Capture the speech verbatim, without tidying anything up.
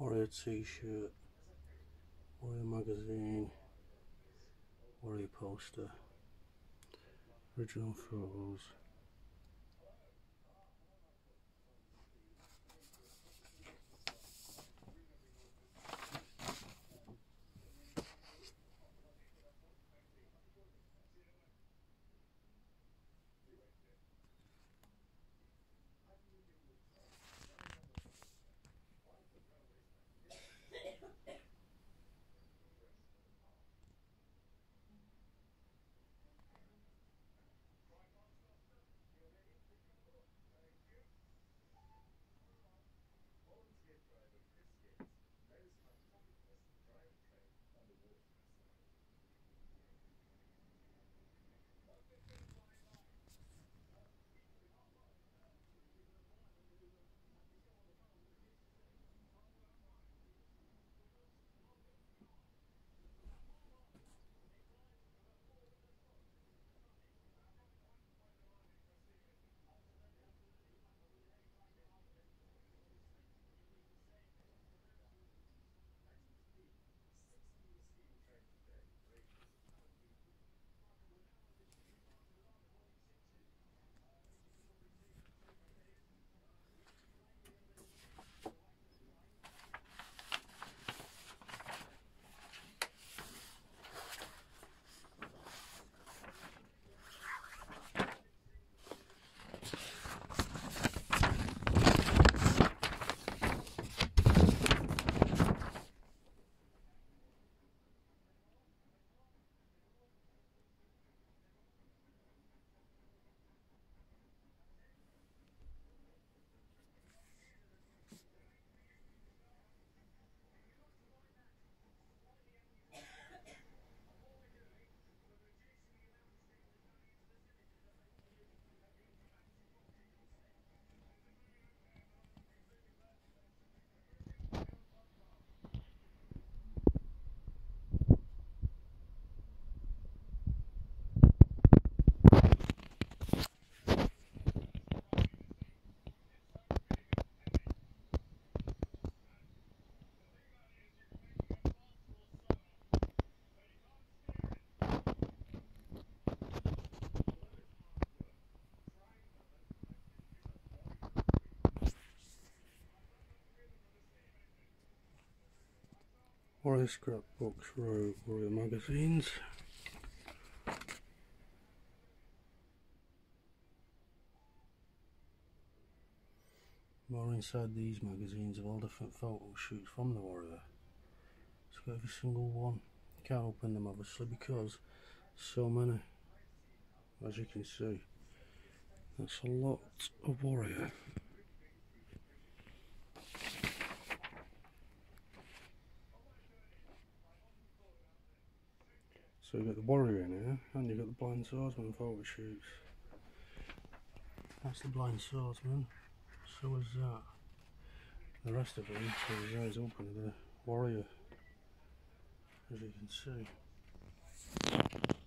Warrior t-shirt, Warrior magazine, Warrior poster, original photos. Warrior scrapbooks, Warrior magazines. More inside these magazines of all different photo shoots from the Warrior. It's got every single one. You can't open them obviously because so many, as you can see. That's a lot of Warrior. So you've got the Warrior in here, and you've got the Blind Swordsman photo shoots. That's the Blind Swordsman, so is that. The rest of them, so his eyes open to the Warrior, as you can see.